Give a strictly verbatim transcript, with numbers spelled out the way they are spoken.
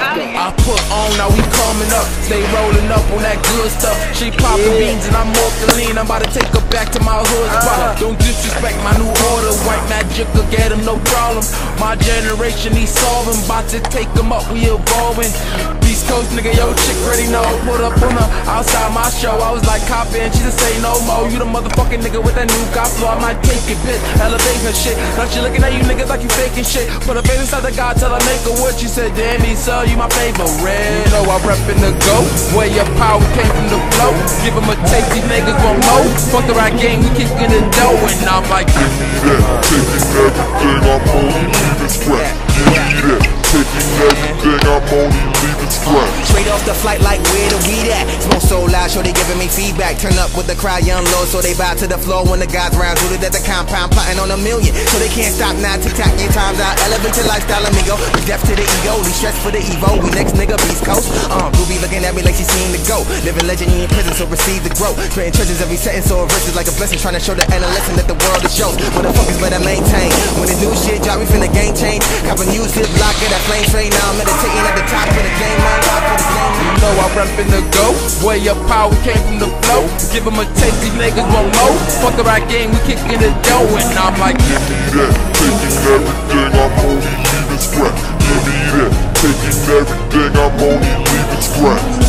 I put on, now we coming up. Stay rolling up on that good stuff. She poppin' beans and I'm off the lean. I'm about to take her back to my hood spot. Don't disrespect my new order. White magic will get him, no problem. My generation, he solving. About to take him up, we evolving. East Coast nigga, yo chick ready know. Put up on her outside my show. I was like copping, she just say no more. You the motherfucking nigga with that new cop flow. I might take it, bitch, elevate her shit. Now she looking at you niggas like you faking shit. Put her face inside the God, tell her make her what. She said, damn, me so you my favorite. Oh, I reppin' the go. Where your power came from the flow. Give them a taste, these niggas want more. Fuck the right game, we kickin' the dough. And I'm like, give me that, taking everything, I'm only leaving scratch. Give me that, taking everything, I'm only leaving scratch. Straight off the flight like where the weed at? Smoke so loud, sure they giving me feedback. Turn up with the crowd, young low, so they bow to the floor when the guys round. Rooted at the compound, plotting on a million, so they can't stop now. Tick-tock, your time's out. Elevate your lifestyle, amigo. We deaf to the ego, we stress for the Evo. We next nigga, East Coast. Uh, Ruby looking at me like she seen the go. Living legend, you in prison, so receive the growth. Creating treasures every sentence, so a verse is like a blessing. Trying to show the adolescent that the world is yours. Motherfuckers better maintain. When the new shit drop, we finna game change. Have a new zip lock at that flame train. Now I'm meditating at the top of the game, man. Top of the game. you know I reppin' the go. Where your power came from the flow. Give them a taste, these niggas want more. Fuck the right game, we kickin' the dough. And I'm like, give me that, taking everything, I'm only leaving scratch. Give me that, taking everything, I'm only leaving scratch.